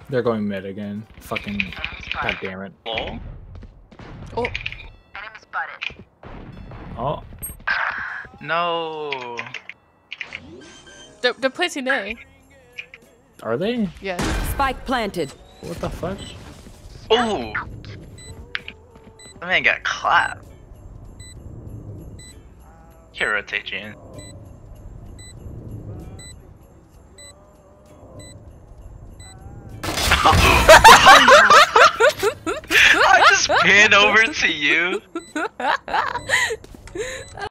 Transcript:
They're going mid again. Fucking. God damn it. Oh. Oh. Enemy spotted. Oh. No. They're placing A. Are they? Yes. Spike planted. What the fuck? Oh. That man got clapped. Here, rotate you in. I just pan over to you.